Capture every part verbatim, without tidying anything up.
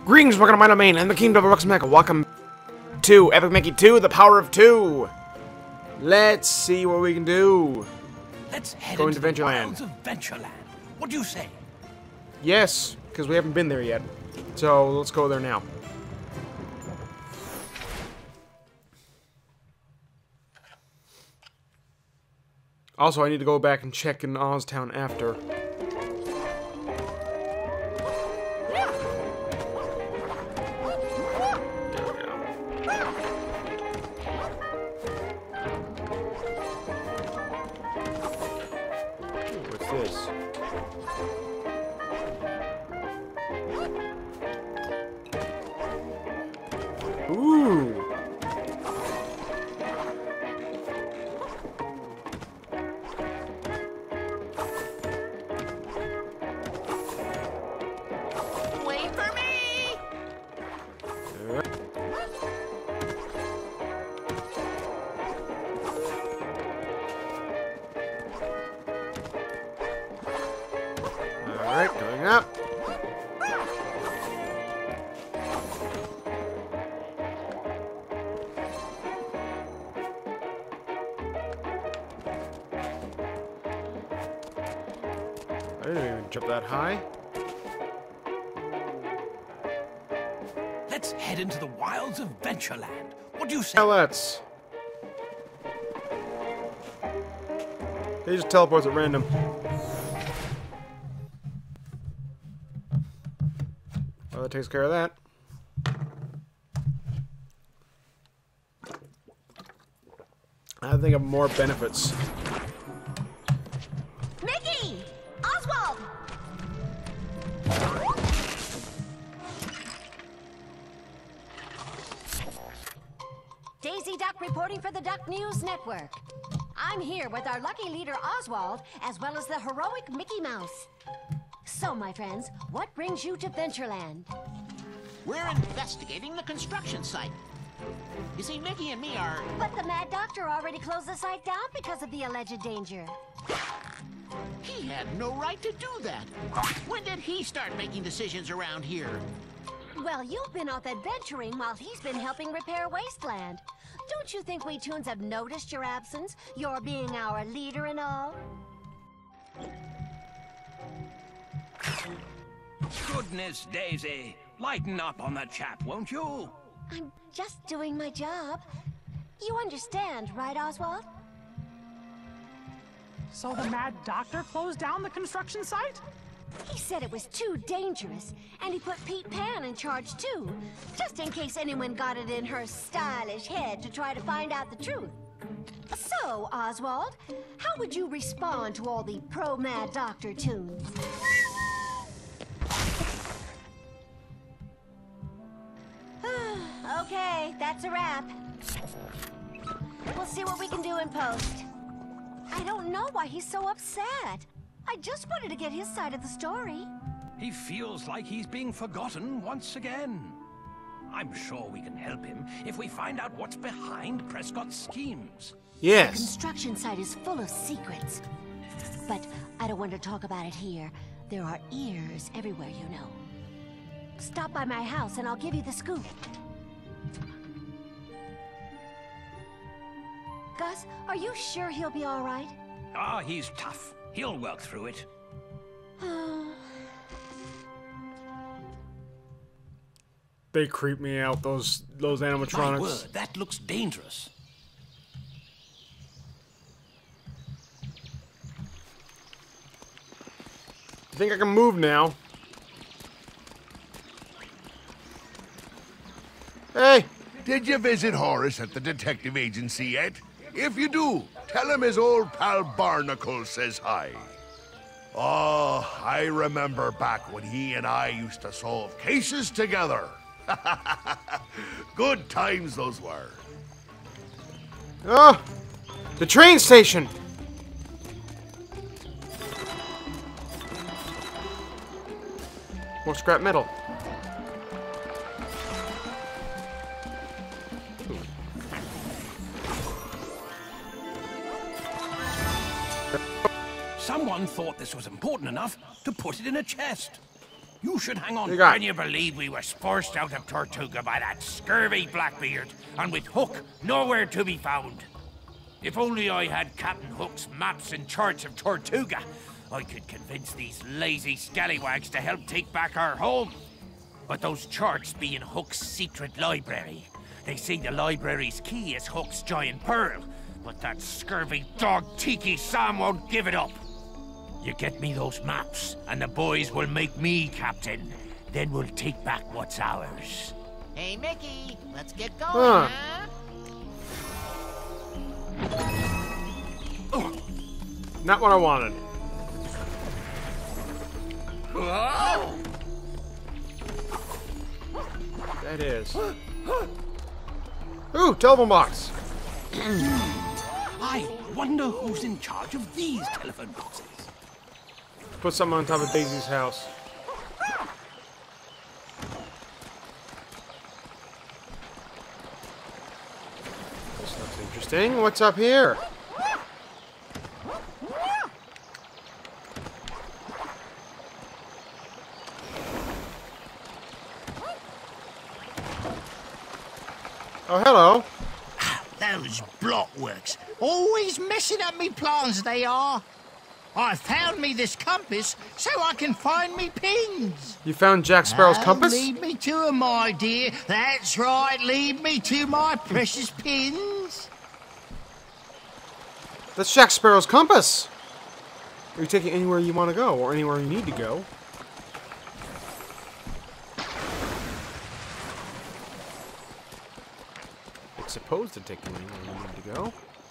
Greetings, welcome to my domain, and the Kingdom of Rux Mecha. Welcome to Epic Mickey two, the power of two. Let's see what we can do. Let's head Going into to the Ventureland. wilds of Ventureland. What do you say? Yes, because we haven't been there yet. So let's go there now. Also, I need to go back and check in Oztown after. What's this? Ooh! Wait for me! Alright, going up. I didn't even jump that high. Let's head into the wilds of Ventureland. What do you say? Now let's. He just teleports at random. Well, that takes care of that. I think of more benefits. Mickey! Oswald! Daisy Duck reporting for the Duck News Network. I'm here with our lucky leader Oswald, as well as the heroic Mickey Mouse. So, my friends, what brings you to Ventureland? We're investigating the construction site. You see, Mickey and me are... But the Mad Doctor already closed the site down because of the alleged danger. He had no right to do that. When did he start making decisions around here? Well, you've been off adventuring while he's been helping repair Wasteland. Don't you think we Toons have noticed your absence? Your being our leader and all? Goodness, Daisy. Lighten up on that chap, won't you? I'm just doing my job. You understand, right, Oswald? So the Mad Doctor closed down the construction site? He said it was too dangerous, and he put Pete Pan in charge too, just in case anyone got it in her stylish head to try to find out the truth. So, Oswald, how would you respond to all the pro-Mad Doctor tunes? Okay, that's a wrap. We'll see what we can do in post. I don't know why he's so upset. I just wanted to get his side of the story. He feels like he's being forgotten once again. I'm sure we can help him if we find out what's behind Prescott's schemes. The Yes. construction site is full of secrets. But I don't want to talk about it here. There are ears everywhere, you know. Stop by my house and I'll give you the scoop. Gus, are you sure he'll be all right? Ah, he's tough. He'll work through it. They creep me out, those those animatronics. My word, that looks dangerous. I think I can move now. Hey! Did you visit Horace at the detective agency yet? If you do, tell him his old pal Barnacle says hi. Oh, I remember back when he and I used to solve cases together. Good times those were. Oh! The train station! More scrap metal. Someone thought this was important enough to put it in a chest. You should hang on. You got Can you believe we was forced out of Tortuga by that scurvy Blackbeard, and with Hook nowhere to be found? If only I had Captain Hook's maps in charge of Tortuga, I could convince these lazy scallywags to help take back our home. But those charts be in Hook's secret library. They say the library's key is Hook's giant pearl, but that scurvy dog Tiki Sam won't give it up. You get me those maps, and the boys will make me captain. Then we'll take back what's ours. Hey, Mickey, let's get going, Huh. huh? Not what I wanted. That is. Ooh, telephone box. I wonder who's in charge of these telephone boxes. Put something on top of Daisy's house. This looks interesting. What's up here? Oh, hello. Those blockworks, always messing up me plans, they are. I found me this compass so I can find me pins. You found Jack Sparrow's Oh, compass? Lead me to 'em, my dear. That's right, lead me to my precious pins. That's Jack Sparrow's compass. Are you taking anywhere you want to go, or anywhere you need to go? It's supposed to take you anywhere you need to go.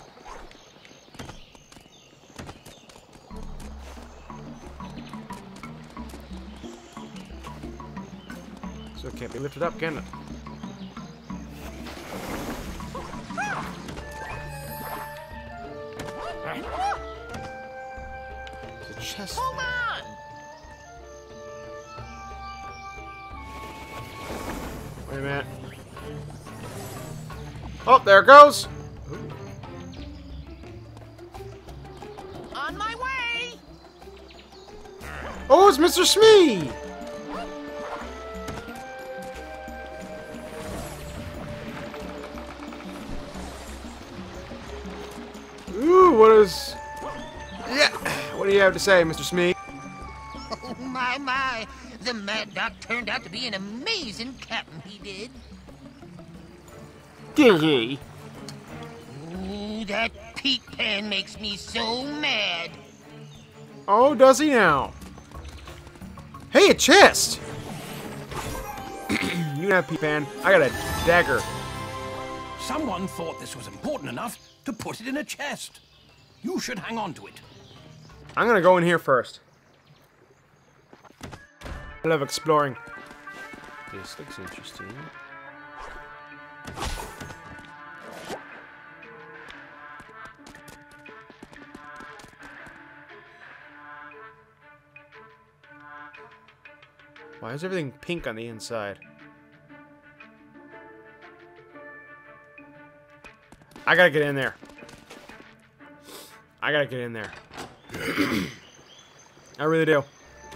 So it can't be lifted up, can it? There's a chest Hold there. on. Wait a minute. Oh, there it goes! Ooh. On my way. Oh, it's Mister Smee! Ooh, what is... Yeah, what do you have to say, Mister Smee? Oh, my, my. The Mad Doc turned out to be an amazing captain, he did. Did he? Ooh, that Pete Pan makes me so mad. Oh, does he now? Hey, a chest! You can have Pete Pan. I got a dagger. Someone thought this was important enough to put it in a chest. You should hang on to it. I'm gonna go in here first. I love exploring. This looks interesting. Why is everything pink on the inside? I gotta get in there. I gotta get in there. I really do.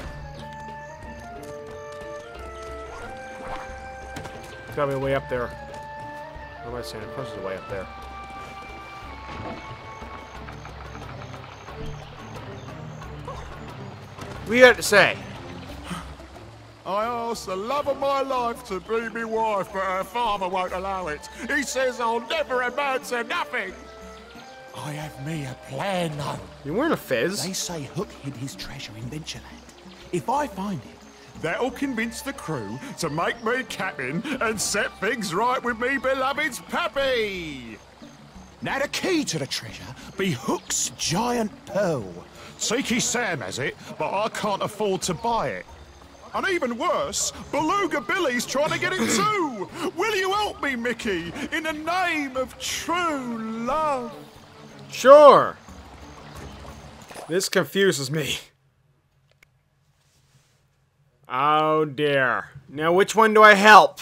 There's gotta be a way up there. What am I saying? Of course there's a way up there. What do you got to say? I asked the love of my life to be me wife, but her father won't allow it. He says I'll never amount to nothing. I have me a plan, though. You wearing a fez? They say Hook hid his treasure in Ventureland. If I find it, that'll convince the crew to make me captain and set things right with me beloved's pappy. Now the key to the treasure be Hook's giant pearl. Tiki Sam has it, but I can't afford to buy it. And even worse, Beluga Billy's trying to get it too! Will you help me, Mickey, in the name of true love? Sure. This confuses me. Oh dear. Now which one do I help?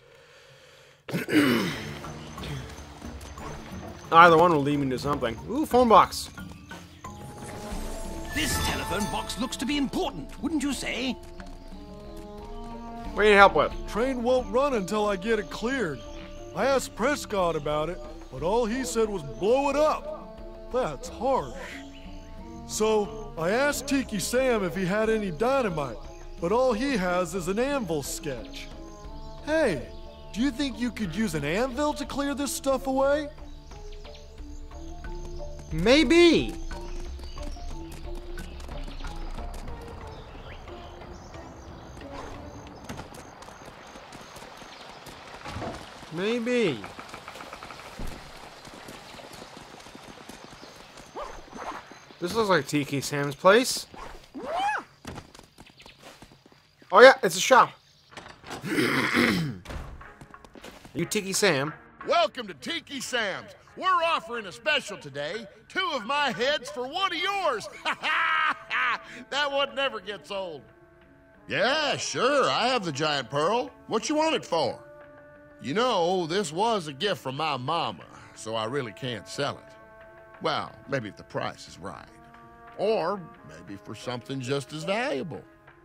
Either one will lead me to something. Ooh, phone box. This telephone box looks to be important, wouldn't you say? What do you need help with? Train won't run until I get it cleared. I asked Prescott about it, but all he said was blow it up. That's harsh. So I asked Tiki Sam if he had any dynamite, but all he has is an anvil sketch. Hey, do you think you could use an anvil to clear this stuff away? Maybe. Maybe. This looks like Tiki Sam's place. Oh yeah, it's a shop. You Tiki Sam? Welcome to Tiki Sam's. We're offering a special today. Two of my heads for one of yours. That one never gets old. Yeah, sure. I have the giant pearl. What you want it for? You know, this was a gift from my mama, so I really can't sell it. Well, maybe if the price is right. Or maybe for something just as valuable.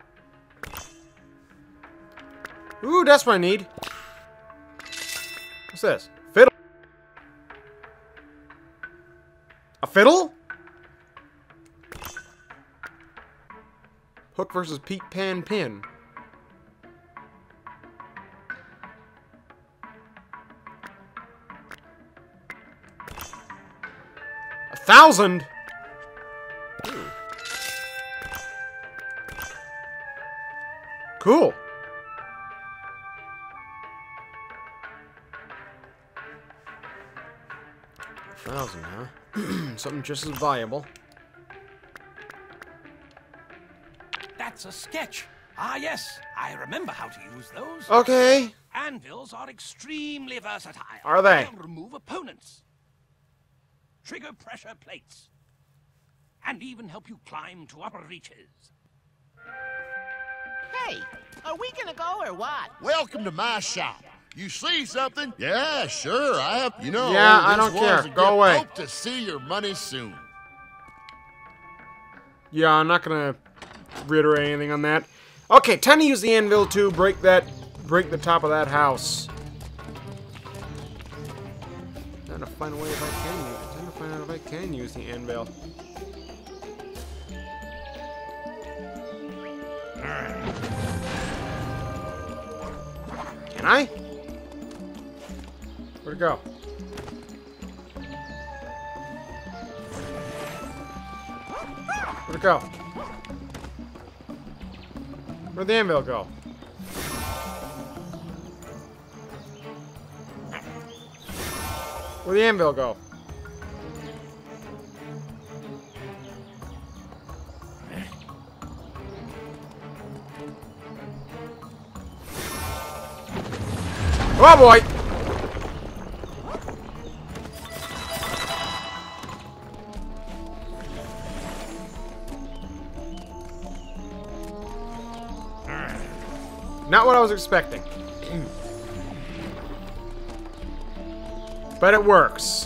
Ooh, that's what I need. What's this? Fiddle. A fiddle? Hook versus Pete Pan Pin. A thousand? Ooh. Cool. A thousand, huh? Something just as valuable. That's a sketch. Ah, yes. I remember how to use those. Okay. Anvils are extremely versatile. Are they? They'll remove opponents. Trigger pressure plates. And even help you climb to upper reaches. Hey, are we gonna go or what? Welcome to my shop. You see something? Yeah, sure. I have. You know. Yeah, I this don't was care. a Go gift. away. Hope to see your money soon. Yeah, I'm not gonna reiterate anything on that. Okay, time to use the anvil to break that, break the top of that house. Trying to find a way if I can use it. Trying to find out if I can use the anvil. Can I? Where'd it go? Where'd it go? Where'd the anvil go? Where'd the anvil go? Oh boy! Not what I was expecting. But it works.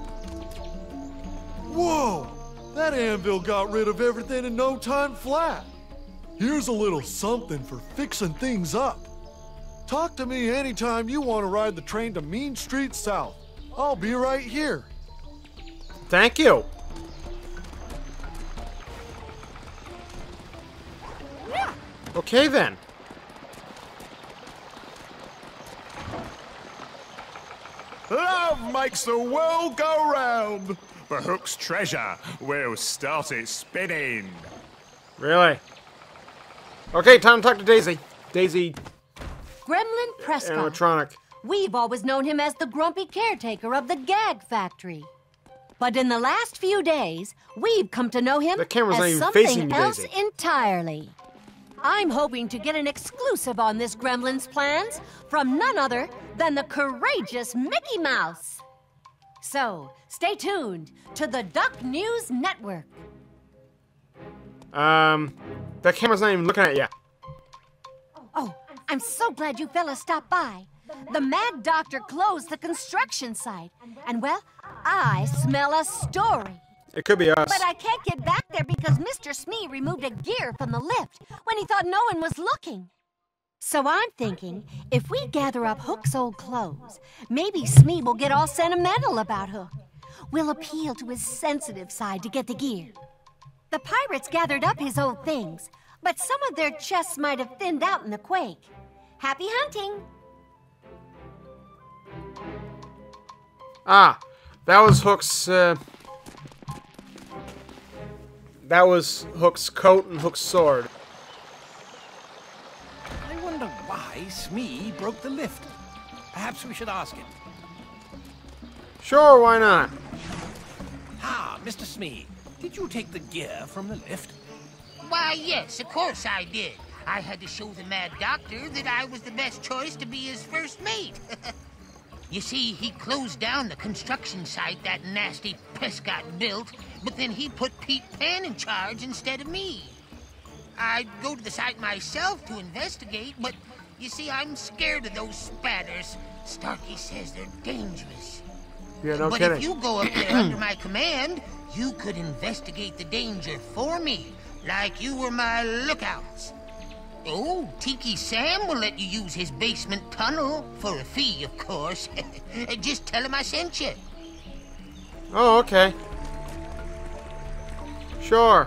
Whoa! That anvil got rid of everything in no time flat. Here's a little something for fixing things up. Talk to me anytime you want to ride the train to Mean Street South. I'll be right here. Thank you. Okay then. Love makes the world go round. The Hook's treasure will start it spinning. Really? Okay, time to talk to Daisy. Daisy Gremlin Prescott. animatronic. We've always known him as the grumpy caretaker of the Gag Factory. But in the last few days, we've come to know him The camera's not as even something facing you, else Daisy. entirely. I'm hoping to get an exclusive on this Gremlin's plans from none other than the courageous Mickey Mouse. So, stay tuned to the Duck News Network. Um, that camera's not even looking at you. Oh, I'm so glad you fellas stopped by. The Mad Doctor closed the construction site. And, well, I smell a story. It could be us. But I can't get back there because Mister Smee removed a gear from the lift when he thought no one was looking. So I'm thinking, if we gather up Hook's old clothes, maybe Smee will get all sentimental about Hook. We'll appeal to his sensitive side to get the gear. The pirates gathered up his old things, but some of their chests might have thinned out in the quake. Happy hunting! Ah, that was Hook's, uh... That was Hook's coat and Hook's sword. I wonder why Smee broke the lift. Perhaps we should ask him. Sure, why not? Ah, Mister Smee, did you take the gear from the lift? Why, yes, of course I did. I had to show the Mad Doctor that I was the best choice to be his first mate. You see, he closed down the construction site that nasty Prescott built, but then he put Pete Pan in charge instead of me. I'd go to the site myself to investigate, but you see, I'm scared of those spatters. Starkey says they're dangerous. Yeah, no but kidding. if you go up there under my command, you could investigate the danger for me, like you were my lookouts. Oh, Tiki Sam will let you use his basement tunnel, for a fee, of course. Just tell him I sent you. Oh, okay. Sure.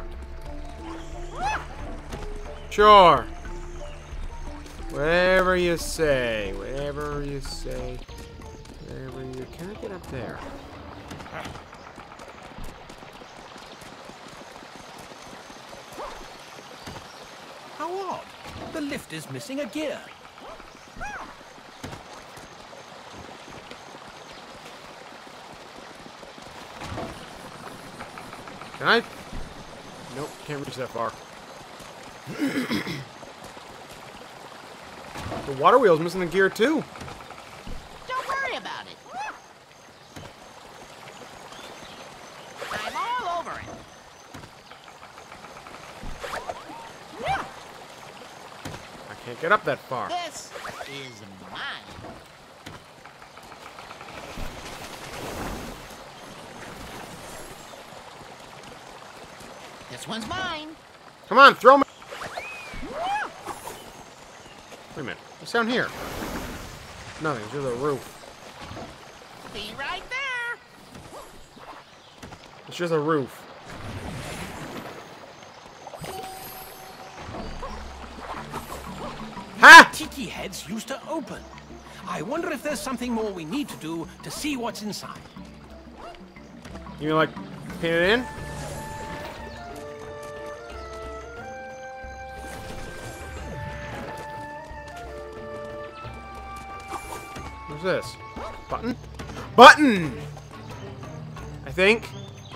Sure. Whatever you say. Whatever you say. Whatever you... Can I get up there? How odd. The lift is missing a gear. Can I? Nope, can't reach that far. The water wheel's missing a gear too. Don't worry about it. I'm all over it. I can't get up that far. This is mine. This one's mine. Come on, throw me. Wait a minute. What's down here? Nothing. It's just a roof. Be right there. It's just a roof. Ha! Tiki heads used to open. I wonder if there's something more we need to do to see what's inside. You mean like pin it in? What's this? Button? Button! I think.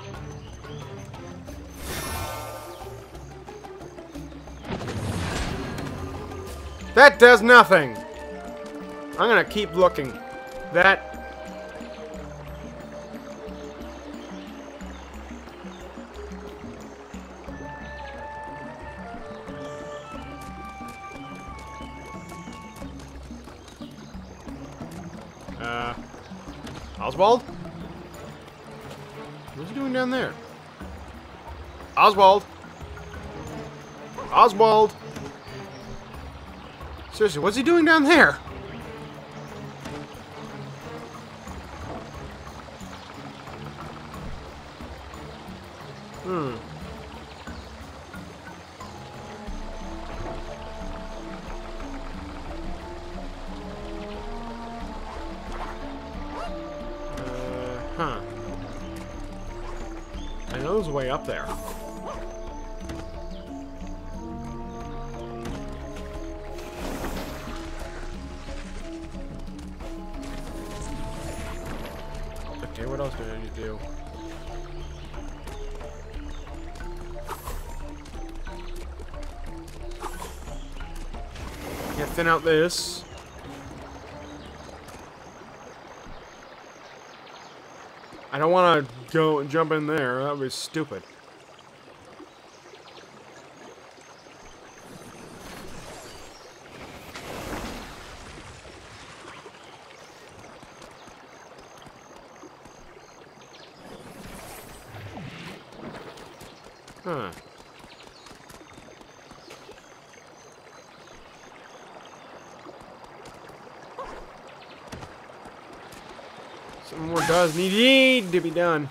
That does nothing. I'm gonna keep looking. That... Uh... Oswald? What's he doing down there? Oswald! Oswald! Seriously, what's he doing down there? Hmm. Uh, huh. I know there's a way up there. Okay, what else do I need to do? Can't thin out this. I don't want to go and jump in there. That would be stupid. Huh. Some more does need to be done.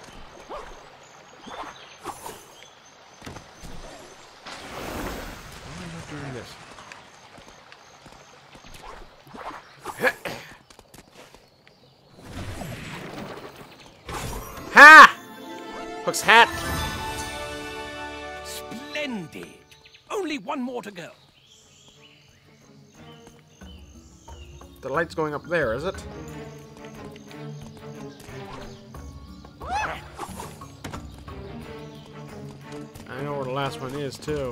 Why am I doing this? Ha! Hook's hat. Splendid. Only one more to go. The light's going up there, is it? I know where the last one is, too.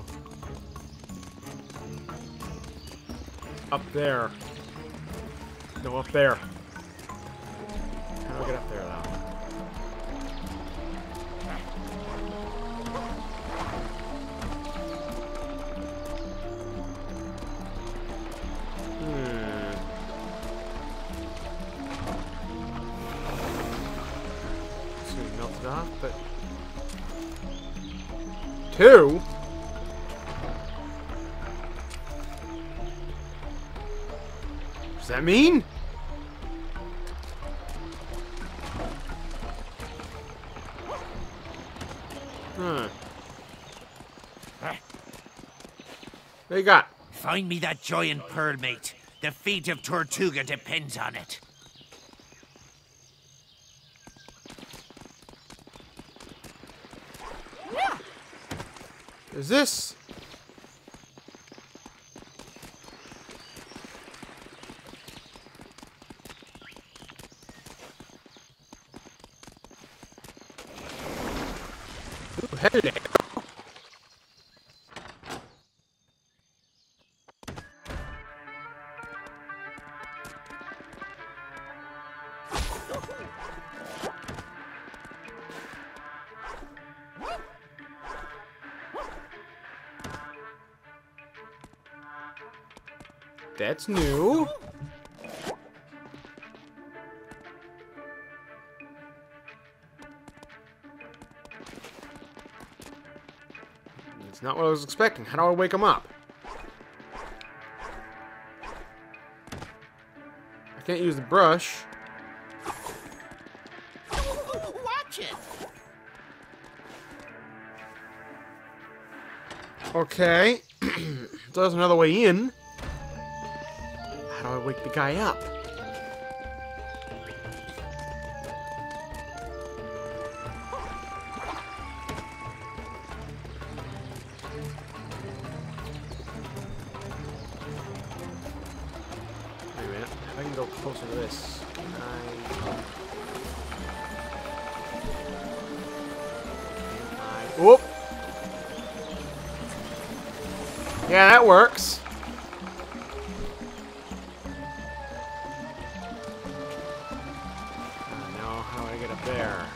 Up there. No, up there. How do I get up there, though? Off, but two. What does that mean? Huh. What you got? Find me that giant pearl, mate. The fate of Tortuga depends on it. Is this? Ooh, hello. That's new. It's not what I was expecting. How do I wake him up? I can't use the brush. Watch it. Okay. So there's another way in. How do I wake the guy up? Wait a minute. If I can go closer to this. I... I... Whoop! Yeah, that works. There.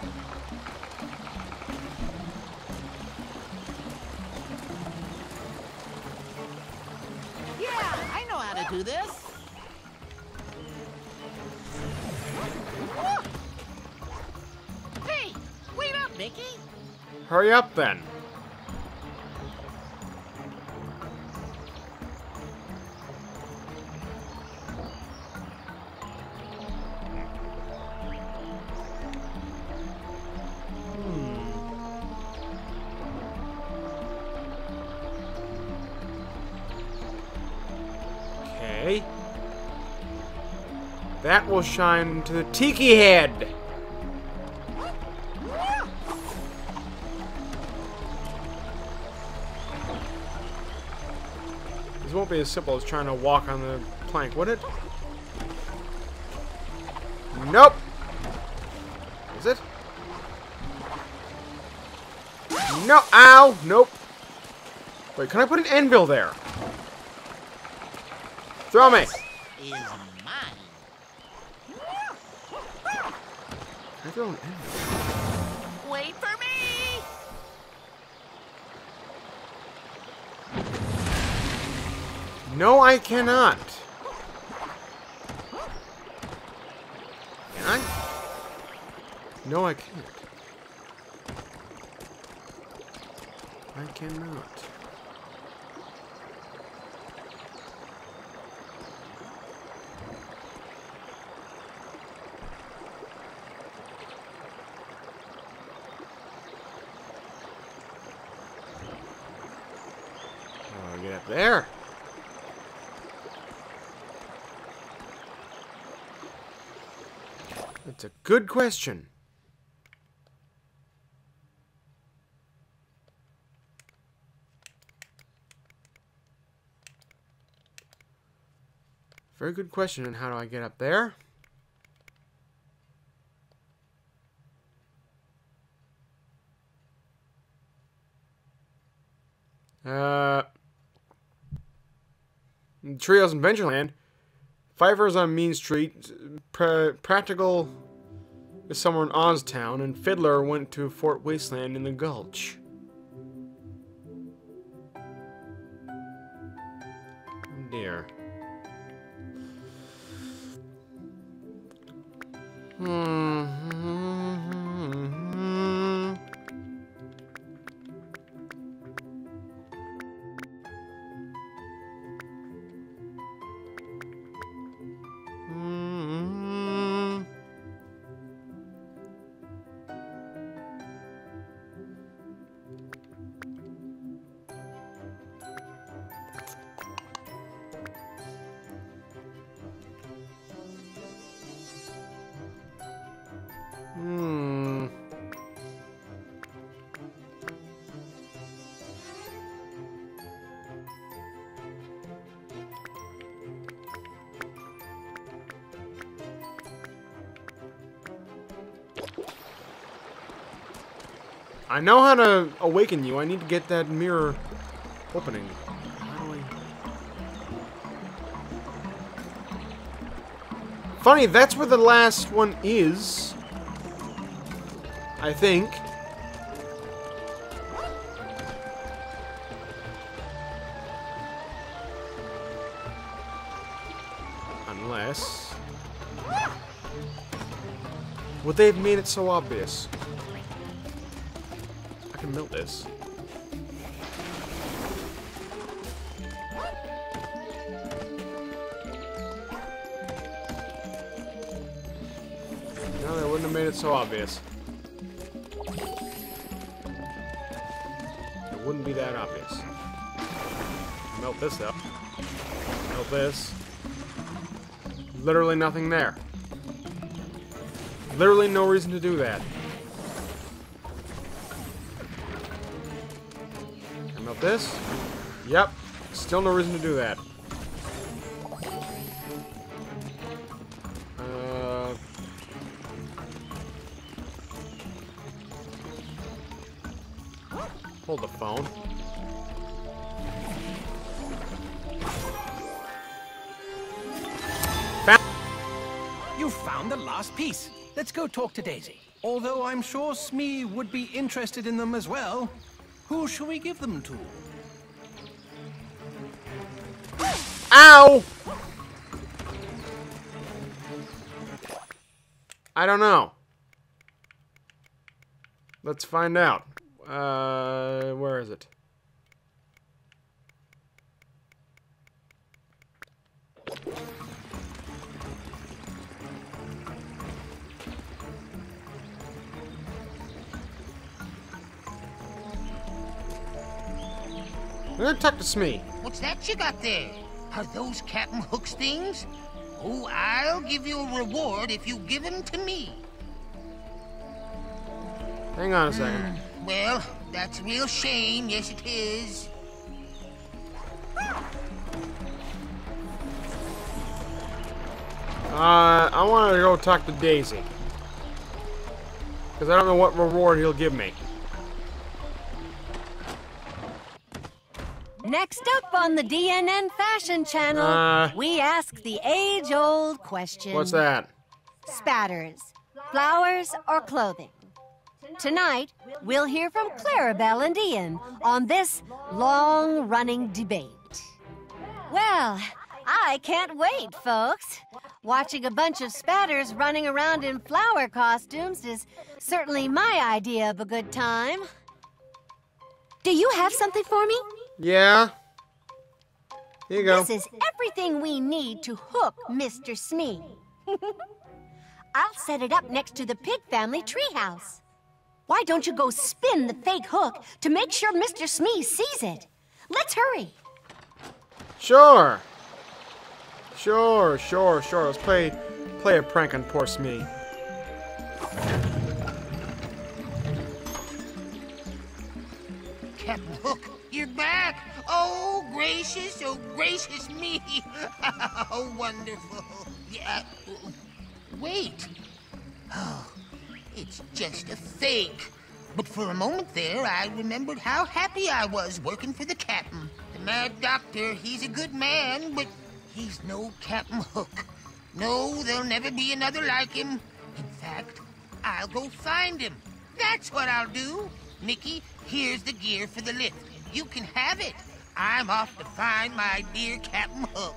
Yeah, I know how to do this. Hey, wait up, Mickey. Hurry up, then. Okay. That will shine to the tiki head. This won't be as simple as trying to walk on the plank, would it? Nope. Is it? No. Ow. Nope. Wait, can I put an anvil there? Throw me. Is mine. Can I throw an anvil? Wait for me. No, I cannot. Can I? No, I can't. I cannot. there? That's a good question. Very good question. And how do I get up there? Uh, Treehouse in Adventureland. Pfeiffer's on Mean Street. Pra Practical is somewhere in Oztown, and Fiddler went to Fort Wasteland in the Gulch. Oh dear. Hmm. Hmm. I know how to awaken you. I need to get that mirror opening. How do I... Funny, that's where the last one is. I think. Unless... Would they have made it so obvious? I can melt this. No, they wouldn't have made it so obvious. It wouldn't be that obvious. Melt this up. Melt this. Literally nothing there. Literally no reason to do that. Can I melt this? Yep. Still no reason to do that. Uh... Hold the phone. You found the last piece. Let's go talk to Daisy. Although I'm sure Smee would be interested in them as well. Who shall we give them to? Ow! I don't know. Let's find out. Uh, where is it? I'm gonna talk to Smee. What's that you got there? Are those Captain Hook's things? Oh, I'll give you a reward if you give them to me. Hang on a second. Mm, well, that's a real shame. Yes, it is. Uh, I want to go talk to Daisy. Because I don't know what reward he'll give me. Next up on the D N N Fashion Channel, Uh, we ask the age-old question. What's that? Spatters, flowers, or clothing? Tonight, we'll hear from Clarabelle and Ian on this long-running debate. Well, I can't wait, folks. Watching a bunch of spatters running around in flower costumes is certainly my idea of a good time. Do you have something for me? Yeah. Here you go. This is everything we need to hook Mister Smee. I'll set it up next to the pig family treehouse. Why don't you go spin the fake hook to make sure Mister Smee sees it? Let's hurry. Sure. Sure, sure, sure. Let's play play a prank on poor Smee. Captain Hook, you're back! Oh, gracious, oh, gracious me! Oh, wonderful. Yeah. Wait. Oh, it's just a fake. But for a moment there, I remembered how happy I was working for the captain. The Mad Doctor, he's a good man, but he's no Captain Hook. No, there'll never be another like him. In fact, I'll go find him. That's what I'll do. Mickey, here's the gear for the lift. You can have it. I'm off to find my dear Captain Hook.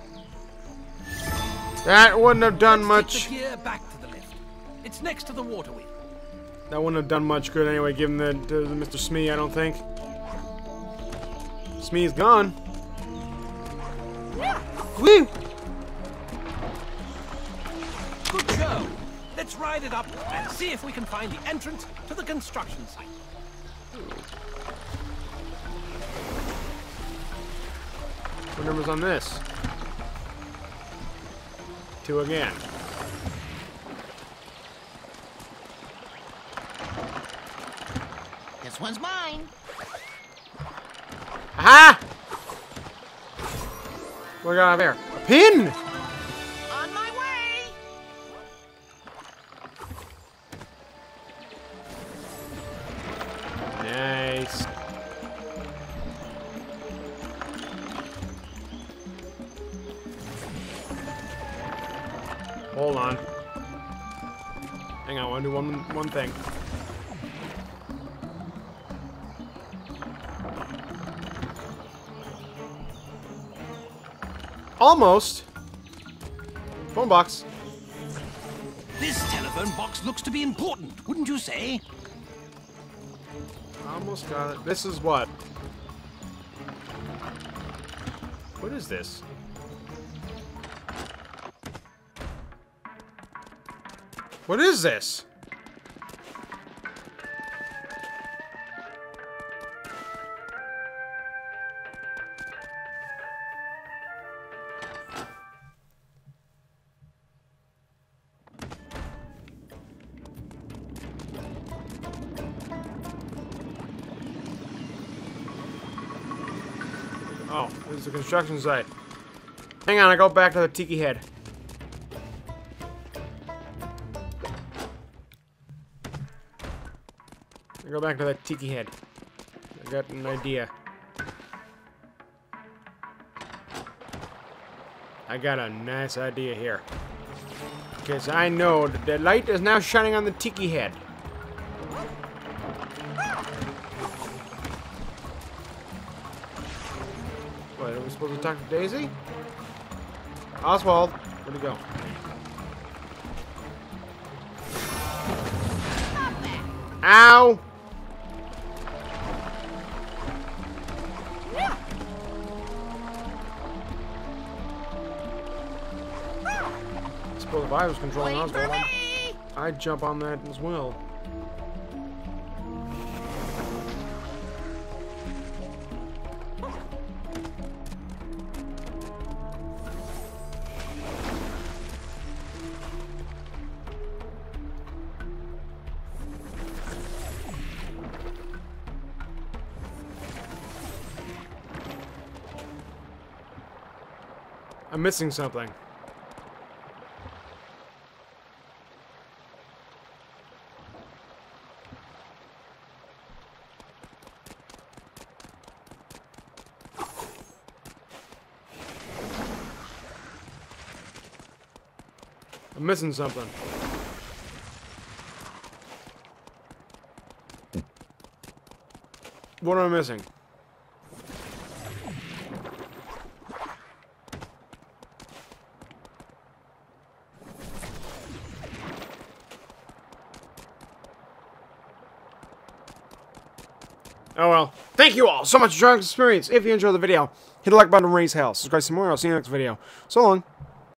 That wouldn't have done Let's much. take the gear back to the lift. It's next to the water wheel. That wouldn't have done much good anyway, given that to Mister Smee, I don't think. Smee's gone. Woo! Good show. Let's ride it up and see if we can find the entrance to the construction site. What number's on this? Two again. This one's mine. Aha! What do we got out there? A pin! On my way. Nice. Hold on. Hang on, I want to do one, one thing. Almost. Phone box. This telephone box looks to be important, wouldn't you say? Almost got it. This is what? What is this? What is this? Oh, this is a construction site. Hang on, I go back to the Tiki Head. I go back to that Tiki Head. I got an idea. I got a nice idea here. Because I know that the light is now shining on the Tiki Head. What, are we supposed to talk to Daisy? Oswald, where'd he go? Ow! I suppose if I was controlling Oswald, I'd, I'd jump on that as well. I'm missing something. I'm missing something. What am I missing? Oh well. Thank you all so much for joining this experience. If you enjoyed the video, hit the like button and raise hell. Subscribe some more. I'll see you in the next video. So long.